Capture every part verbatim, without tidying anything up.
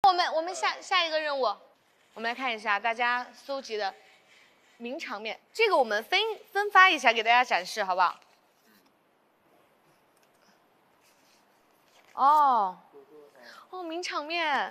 我们我们下下一个任务，我们来看一下大家搜集的名场面，这个我们分分发一下给大家展示，好不好？哦，哦，名场面，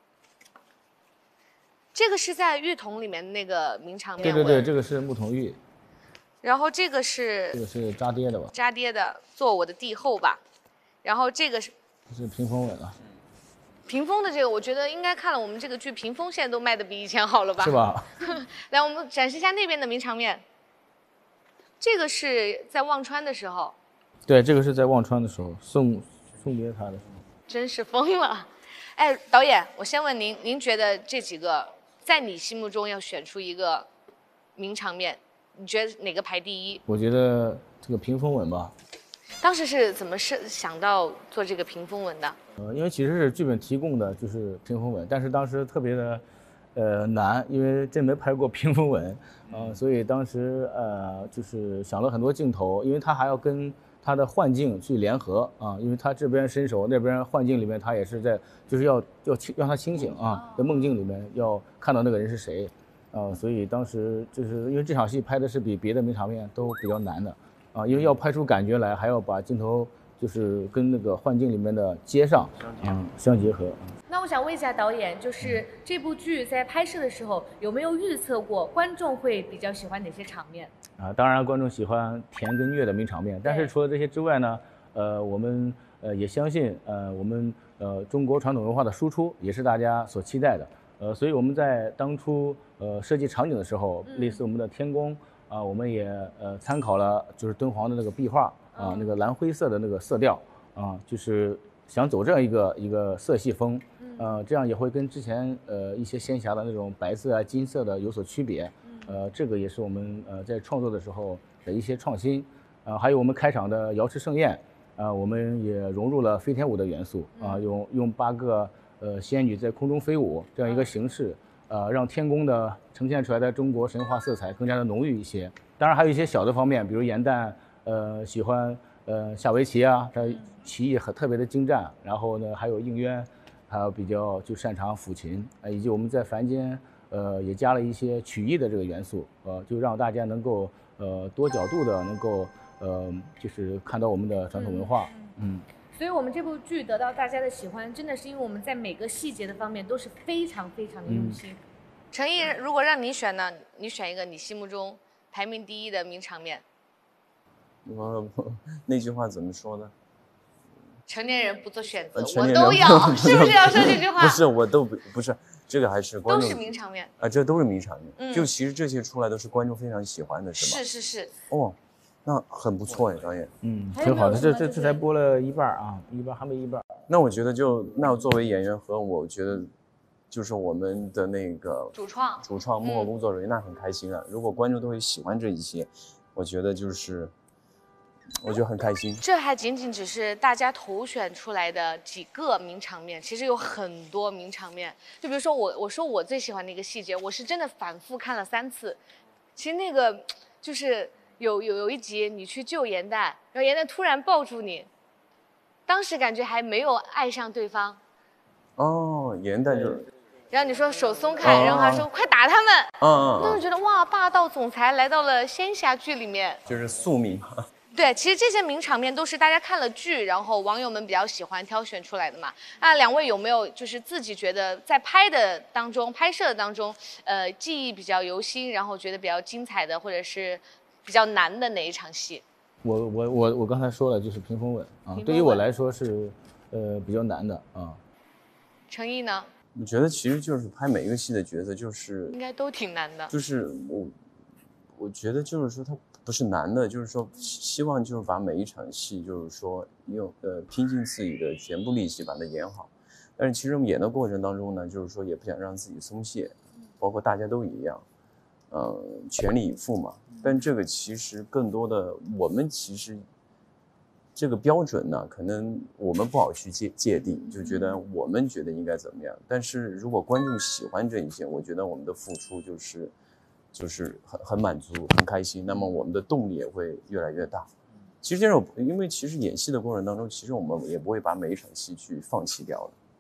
这个是在浴桶里面的那个名场面。 对对对，这个是木桶浴。 然后这个是这个是扎爹的吧？ 扎爹的，做我的帝后吧。然后这个是这是屏风吻了。 屏风的这个，我觉得应该看了我们这个剧，屏风现在都卖的比以前好了吧？ 是吧？ 来，我们展示一下那边的名场面。这个是在忘川的时候。 对，这个是在忘川的时候送送别他的时候。 真是疯了！哎，导演，我先问您，您觉得这几个在你心目中要选出一个名场面，你觉得哪个排第一？ 我觉得这个屏风吻吧。 当时是怎么是想到做这个屏风吻的？ 呃，因为其实是剧本提供的就是屏风吻，但是当时特别的，呃难，因为真没拍过屏风吻，呃，所以当时呃就是想了很多镜头，因为他还要跟他的幻境去联合啊，因为他这边伸手，那边幻境里面他也是在，就是要要清让他清醒啊，在梦境里面要看到那个人是谁，啊，所以当时就是因为这场戏拍的是比别的名场面都比较难的。啊，因为要拍出感觉来，还要把镜头就是跟那个幻境里面的接上，嗯，相结合。 那我想问一下导演，就是这部剧在拍摄的时候有没有预测过观众会比较喜欢哪些场面？ 啊，当然观众喜欢甜跟虐的名场面，但是除了这些之外呢，呃，我们呃也相信，呃，我们呃中国传统文化的输出也是大家所期待的，呃，所以我们在当初呃设计场景的时候，嗯、类似我们的天宫。啊，我们也呃参考了就是敦煌的那个壁画啊，那个蓝灰色的那个色调啊，就是想走这样一个一个色系风，呃，这样也会跟之前呃一些仙侠的那种白色啊、金色的有所区别，呃，这个也是我们呃在创作的时候的一些创新，啊，还有我们开场的瑶池盛宴，啊，我们也融入了飞天舞的元素啊，用用八个呃仙女在空中飞舞这样一个形式。呃，让天宫的呈现出来的中国神话色彩更加的浓郁一些。当然还有一些小的方面，比如严旦，呃，喜欢呃下围棋啊，他棋艺很特别的精湛。然后呢，还有应渊，他比较就擅长抚琴，呃，以及我们在凡间，呃，也加了一些曲艺的这个元素，呃，就让大家能够呃多角度的能够呃就是看到我们的传统文化，嗯。嗯所以我们这部剧得到大家的喜欢，真的是因为我们在每个细节的方面都是非常非常的用心。嗯、陈毅，如果让你选呢，你选一个你心目中排名第一的名场面。 我那句话怎么说呢？ 成年人不做选择， 呃、 我都要，是不是要说这句话？ 不是，我都不不是，这个还是观众都是名场面啊，这都是名场面。 嗯、 就其实这些出来都是观众非常喜欢的，是吧？ 是是是。 哦。那很不错哎，导演。 嗯，挺好的。这这这才播了一半啊，一半还没一半。 那我觉得就那作为演员和我觉得，就是我们的那个主创主创幕后工作人员，嗯、那很开心啊。如果观众都会喜欢这一些，我觉得就是我觉得很开心。 这还仅仅只是大家投选出来的几个名场面，其实有很多名场面。就比如说我我说我最喜欢的一个细节，我是真的反复看了三次。其实那个就是。有有有一集你去救严旦，然后严旦突然抱住你，当时感觉还没有爱上对方。 哦，严旦就是。 然后你说手松开，哦、然后他说快打他们。 嗯嗯。 当时觉得哇，霸道总裁来到了仙侠剧里面。 就是宿命。 对，其实这些名场面都是大家看了剧，然后网友们比较喜欢挑选出来的嘛。那两位有没有就是自己觉得在拍的当中、拍摄的当中，呃，记忆比较犹新，然后觉得比较精彩的，或者是？比较难的哪一场戏？ 我我我我刚才说了，就是屏风吻啊，对于我来说是呃比较难的啊。 程毅呢？ 我觉得其实就是拍每一个戏的角色，就是应该都挺难的。 就是我我觉得就是说它不是难的，就是说希望就是把每一场戏就是说用呃拼尽自己的全部力气把它演好。但是其实我们演的过程当中呢，就是说也不想让自己松懈，包括大家都一样。呃，全力以赴嘛，但这个其实更多的，我们其实这个标准呢，可能我们不好去界界定，就觉得我们觉得应该怎么样。但是如果观众喜欢这一些，我觉得我们的付出就是就是很很满足、很开心，那么我们的动力也会越来越大。其实这种，因为其实演戏的过程当中，其实我们也不会把每一场戏去放弃掉的。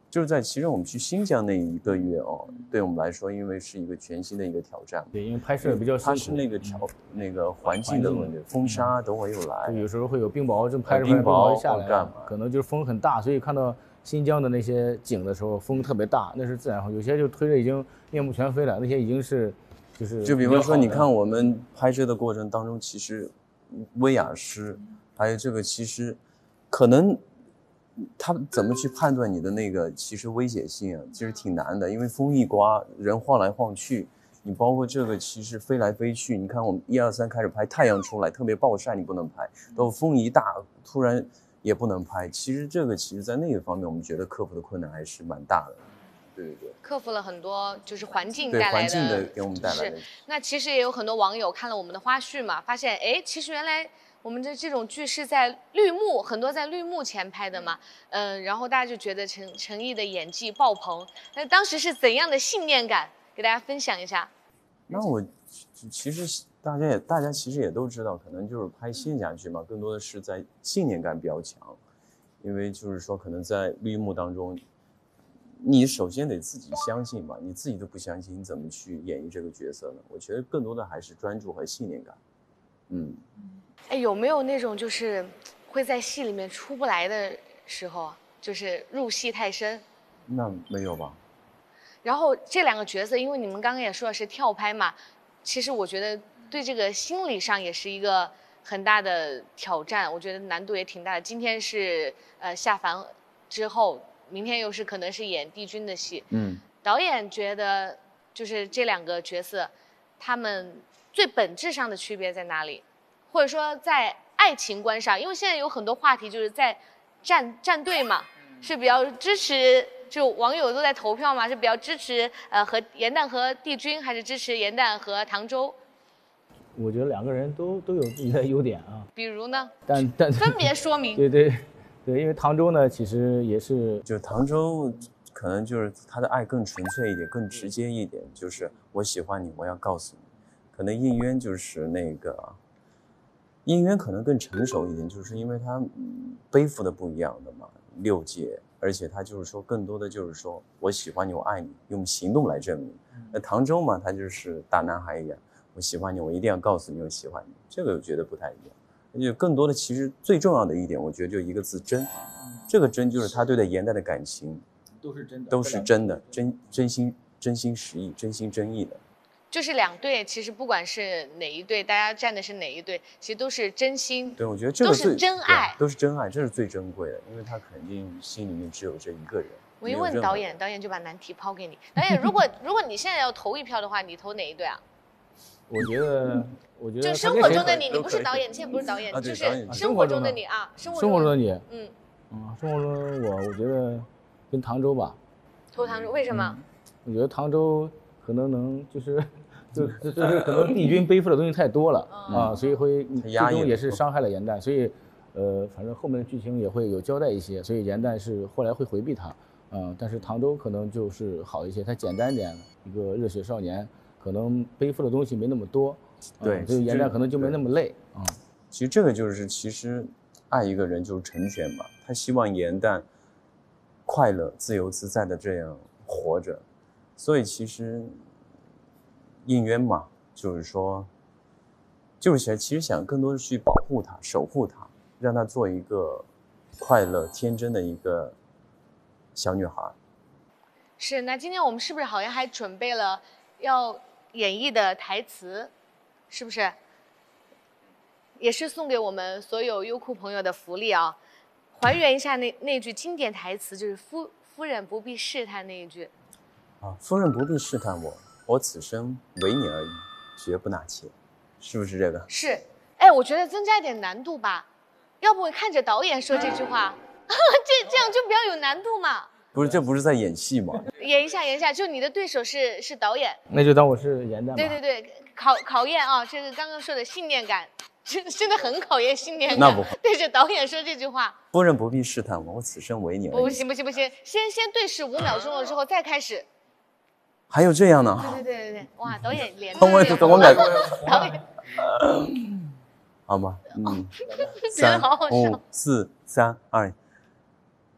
就是在其实我们去新疆那一个月哦，对我们来说，因为是一个全新的一个挑战。 对，因为拍摄比较辛苦， 它是那个条、嗯、那个环境的问题，风沙都会有来， 有时候会有冰雹，正拍着拍着冰雹下来了，可能就是风很大，所以看到新疆的那些景的时候，风特别大，那是自然风，有些就推着已经面目全非了，那些已经是就是就比方说，你看我们拍摄的过程当中，其实威亚诗还有这个，其实可能。他怎么去判断你的那个其实危险性啊？其实挺难的，因为风一刮，人晃来晃去，你包括这个其实飞来飞去。你看我们一二三开始拍，太阳出来特别暴晒，你不能拍；到风一大，突然也不能拍。其实这个其实在那个方面，我们觉得克服的困难还是蛮大的。对对对， 克服了很多就是环境带来的， 对环境的给我们带来的。 是，那其实也有很多网友看了我们的花絮嘛，发现哎，其实原来。我们的这种剧是在绿幕，很多在绿幕前拍的嘛，嗯、呃，然后大家就觉得陈陈毅的演技爆棚。那当时是怎样的信念感？给大家分享一下。 那我其实大家也大家其实也都知道，可能就是拍仙侠剧嘛，更多的是在信念感比较强，因为就是说可能在绿幕当中，你首先得自己相信嘛，你自己都不相信，你怎么去演绎这个角色呢？我觉得更多的还是专注和信念感，嗯。 哎，有没有那种就是会在戏里面出不来的时候，就是入戏太深？ 那没有吧。 然后这两个角色，因为你们刚刚也说的是跳拍嘛，其实我觉得对这个心理上也是一个很大的挑战，我觉得难度也挺大的。今天是呃下凡之后，明天又是可能是演帝君的戏。 嗯。 导演觉得就是这两个角色，他们最本质上的区别在哪里？或者说在爱情观上，因为现在有很多话题就是在站站队嘛，是比较支持，就网友都在投票嘛，是比较支持呃和严诞和帝君，还是支持严诞和唐周？ 我觉得两个人都都有自己的优点啊。 比如呢？ 但但分别说明。 对对对，因为唐周呢，其实也是， 就唐周可能就是他的爱更纯粹一点，更直接一点，就是我喜欢你，我要告诉你。可能应渊就是那个。应渊可能更成熟一点，就是因为他、嗯、背负的不一样的嘛，六界，而且他就是说更多的就是说我喜欢你，我爱你，用行动来证明。那唐周嘛，他就是大男孩一样，我喜欢你，我一定要告诉你我喜欢你，这个我觉得不太一样。而且更多的其实最重要的一点，我觉得就一个字真，这个真就是他对待严诞的感情都是真的， 都是真的，真真心真心实意，真心真意的。 就是两队，其实不管是哪一队，大家站的是哪一队，其实都是真心。 对，我觉得这个都是真爱， 都是真爱，这是最珍贵的，因为他肯定心里面只有这一个人。 我一问导演，导演就把难题抛给你。导演，如果如果你现在要投一票的话，你投哪一队啊？ 我觉得，我觉得就生活中的你，你不是导演，现在不是导演， 啊、 就是生活中的你啊， 生活中的你， 嗯， 啊，生活中我我觉得跟唐周吧。 投唐周，为什么？ 嗯、我觉得唐周可能能就是。就就是可能帝君背负的东西太多了、嗯、啊，所以会最终也是伤害了严诞，所以呃，反正后面的剧情也会有交代一些，所以严诞是后来会回避他，嗯，但是唐周可能就是好一些，他简单点，一个热血少年，可能背负的东西没那么多， 对， 所以严诞可能就没那么累啊、嗯。 其实这个就是其实爱一个人就是成全嘛，他希望严诞快乐、自由自在的这样活着，所以其实。应渊嘛，就是说，就是想其实想更多的去保护他、守护他，让他做一个快乐、天真的一个小女孩。 是，那今天我们是不是好像还准备了要演绎的台词，是不是？也是送给我们所有优酷朋友的福利啊！还原一下那那句经典台词，就是夫夫人不必试探那一句。 啊，夫人不必试探我。我此生为你而已，绝不纳妾，是不是这个？ 是，哎，我觉得增加一点难度吧，要不看着导演说这句话，这这样就比较有难度嘛。 不是，这不是在演戏吗？ 演一下，演一下，就你的对手是是导演， 那就当我是严诞吧。 对对对，考考验啊，这个刚刚说的信念感，真真的很考验信念感。 那不会， 对着导演说这句话。 夫人不必试探我，我此生为你而已。 不行不行不行，先先对视五秒钟了之后再开始。 还有这样呢？ 对对对对对，哇，导演脸。 我怎么感觉？ 导演。 好吧，嗯，三五四三二，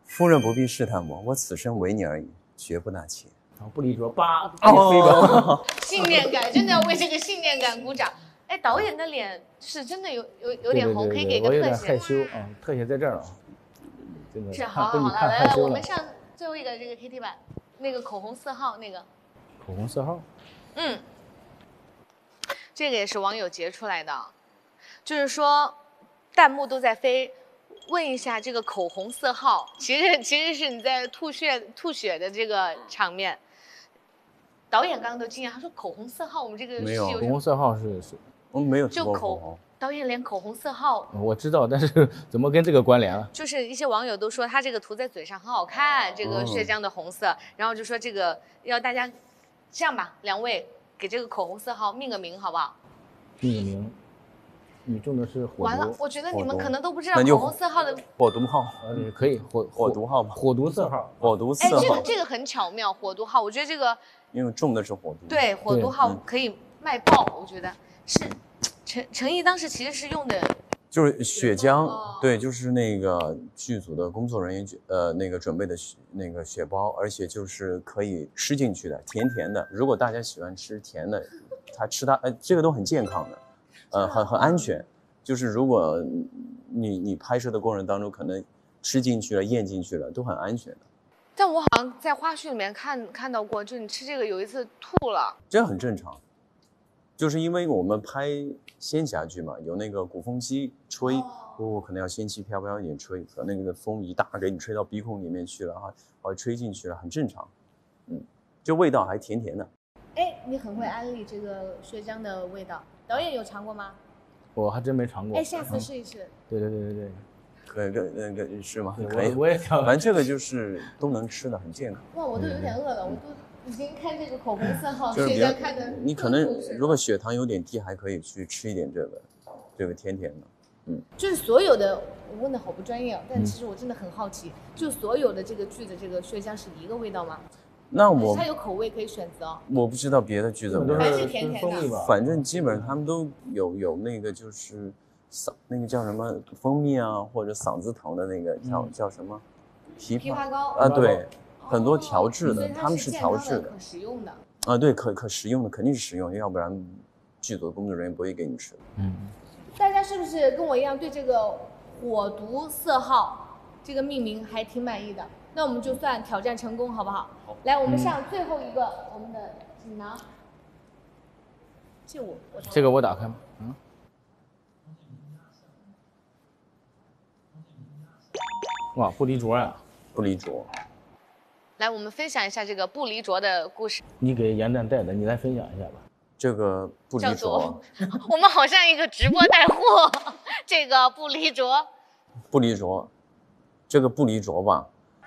夫人不必试探我，我此生为你而已，绝不纳妾。 然后不离卓，叭， 哦， 信念感，真的要为这个信念感鼓掌。哎，导演的脸是真的有有有点红，可以给个我有特点害写。 羞啊，特写在这儿了。真的， 是，好好被你好了，来来， 看害羞了我们。上最后一个这个 K T 版，那个口红色号那个， 口红色号， 嗯，这个也是网友截出来的，就是说弹幕都在飞。问一下这个口红色号，其实其实是你在吐血吐血的这个场面。导演刚刚都惊讶，他说口红色号，我们这个没有戏口红色号是是， 我们没有吃就口过口红。 导演连口红色号， 我知道，但是怎么跟这个关联了？ 就是一些网友都说他这个涂在嘴上很好看，这个血浆的红色，然后就说这个要大家这样吧，两位给这个口红色号命个名好不好？ 命个名，你中的是火完了， 毒， 我觉得你们火毒可能都不知道那就口红色号的。 火毒号， 呃，对，可以火火毒号吧， 火毒色号， 火毒哎， 四号这个，这个很巧妙，火毒号，我觉得这个因为中的是火毒。 对火毒对号嗯可以卖爆，我觉得是陈陈毅当时其实是用的。 就是血浆， 哦对，就是那个剧组的工作人员呃那个准备的血那个血包，而且就是可以吃进去的，甜甜的。如果大家喜欢吃甜的，他吃它，呃，这个都很健康的，呃，很很安全。就是如果你你拍摄的过程当中可能吃进去了、咽进去了，都很安全的。 但我好像在花絮里面看看到过，就你吃这个有一次吐了。 这很正常，就是因为我们拍仙侠剧嘛，有那个鼓风机吹，哦，可能要仙气飘飘一点吹，可能那个风一大给你吹到鼻孔里面去了哈，哦，吹进去了，很正常，嗯，这味道还甜甜的。 哎，你很会安利这个血浆的味道，导演有尝过吗？ 我还真没尝过。 哎，下次嗯试一试。 对对对对对， 可以，可以那个是吗？ 对可以， 我我也想反正这个就是都能吃的，很健康。 哇，我都有点饿了，我都已经看这个口红色号， 就是比较血浆看的。 你可能如果血糖有点低，还可以去吃一点这个，这个甜甜的。 就是所有的，我问的好不专业啊，但嗯其实我真的很好奇，就所有的这个剧的这个血浆是一个味道吗？ 那我它有口味可以选择哦。 我不知道别的剧怎么都样， 还是是甜甜的蜂蜜吧？ 反正基本上他们都有有那个就是嗓那个叫什么蜂蜜啊，或者嗓子疼的那个叫、 嗯叫什么枇杷枇杷膏啊，对， 哦很多调制的， 所以它他们是健调制的康的可食用的。 啊，对，可可食用的肯定是食用的，要不然剧组的工作人员不会给你吃的。 嗯， 大家是不是跟我一样对这个火毒色号这个命名还挺满意的？那我们就算挑战成功，好不好？好，来，我们上最后一个，我们的锦囊。这我我这个我打开吗？嗯。哇，不离卓呀！ 不离卓， 来，我们分享一下这个不离卓的故事。 你给严蛋带的，你来分享一下吧。 这个不离叫卓做，我们好像一个直播带货。这个不离卓， 不离卓，这个不离卓吧，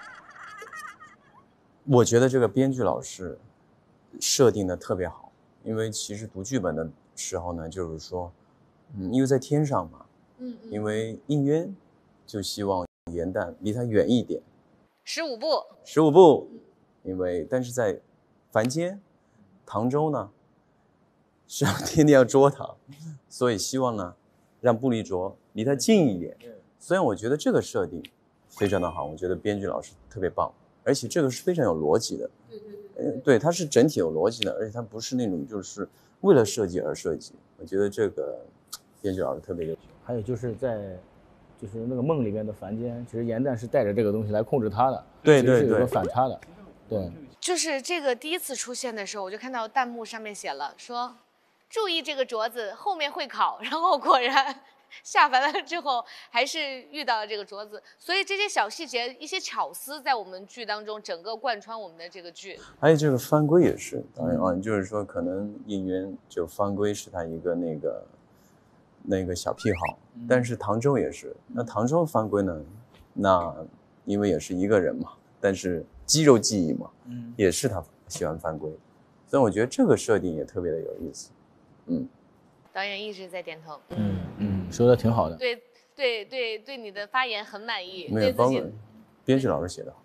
我觉得这个编剧老师设定的特别好，因为其实读剧本的时候呢，就是说，嗯，因为在天上嘛， 嗯嗯， 因为应渊就希望严旦离他远一点， 十五步， 十五步，因为但是在凡间，唐周呢是要天天要捉他，所以希望呢让不离卓离他近一点。虽然我觉得这个设定非常的好，我觉得编剧老师特别棒，而且这个是非常有逻辑的。 对对对， 呃，对，它是整体有逻辑的，而且它不是那种就是为了设计而设计。我觉得这个编剧老师特别优秀。 还有就是在，就是那个梦里面的凡间，其实严旦是带着这个东西来控制他的， 对其实是有个对对反差的，对。 就是这个第一次出现的时候，我就看到弹幕上面写了说，注意这个镯子后面会考，然后果然下凡了之后还是遇到了这个镯子，所以这些小细节、一些巧思在我们剧当中整个贯穿我们的这个剧。 还有这个番规也是，当然啊，就是说可能应渊就番规是他一个那个那个小癖好，但是唐周也是。那唐周番规呢，那因为也是一个人嘛，但是肌肉记忆嘛， 嗯， 也是他喜欢犯规，所以我觉得这个设定也特别的有意思。嗯， 导演一直在点头， 嗯嗯，说的挺好的。 对对对对，你的发言很满意， 没有， 对自己包括编剧老师写的好。